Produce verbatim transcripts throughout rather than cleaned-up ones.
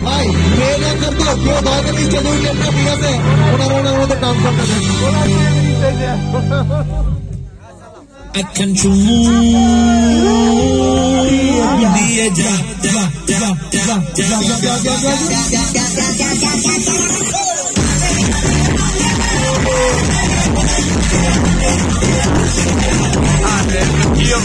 ভাই প্লে না করতো কেউ দয়া করে নিচে দুই টেন ঠিক আছে ওনারা ওনার মধ্যে ডান্স করতে akan cumbu dia jap jap jap jap jap jap jap ada kiam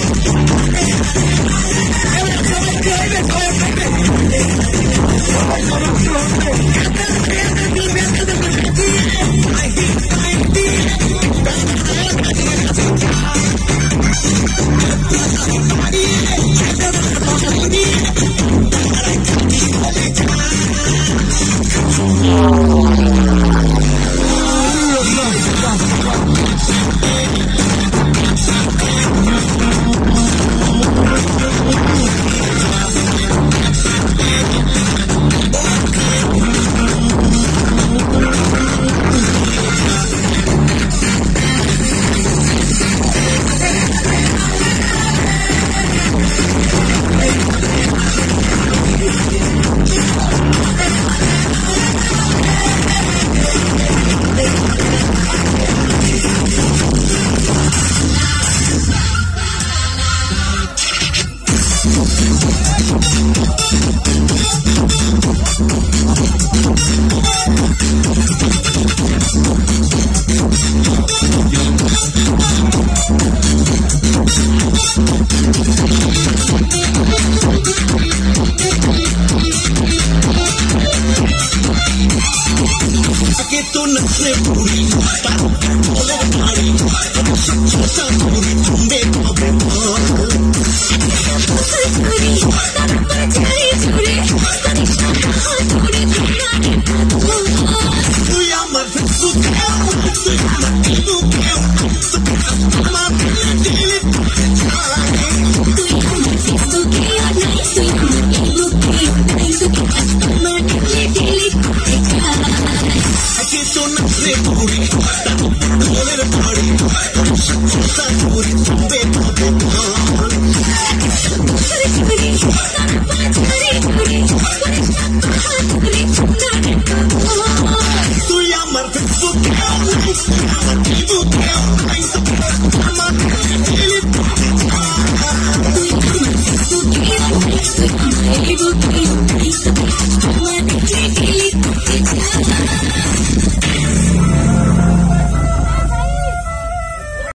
Sorry, sorry.